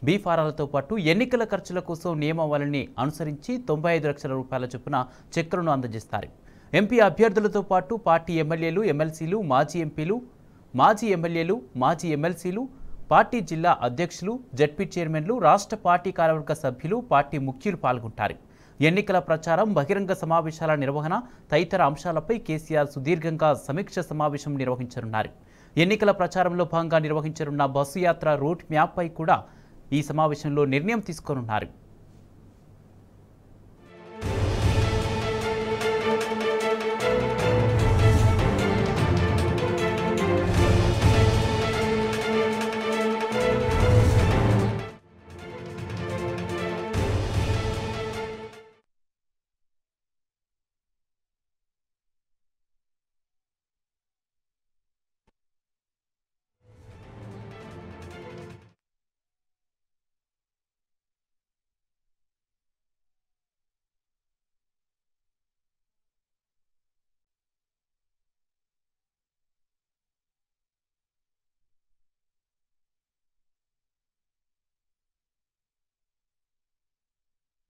Be ఫారాలతో పాటు ఎన్నికల ఖర్చుల కోసం నియమావళిని అనుసరించి 95 లక్షల రూపాయల చొప్పున చెక్కులను అందజేస్తారు. ఎంపీ అభ్యర్థులతో పాటు పార్టీ ఎమ్మెల్యేలు, ఎమ్మెల్సీలు, మాజీ ఎంపీలు, మాజీ ఎమ్మెల్యేలు, మాజీ ఎమ్మెల్సీలు, పార్టీ జిల్లా అధ్యక్షులు, జడ్పీ చైర్మన్లు, రాష్ట్ర పార్టీ కార్యవర్గ సభ్యులు, పార్టీ ముఖ్యులు పాల్గొంటారు. ఎన్నికల ప్రచారం, బహిరంగ సమావేశాల నిర్వహణ తదితర అంశాలపై కేసీఆర్ సుదీర్ఘంగా సమీక్ష సమావేశం నిర్వహించనున్నారు. ఎన్నికల ప్రచారంలో భాగంగా నిర్వహించనున్న బస్సు యాత్ర రూట్ మ్యాప్పై కూడా ఈ సమావేశంలో నిర్ణయం తీసుకోనున్నారు.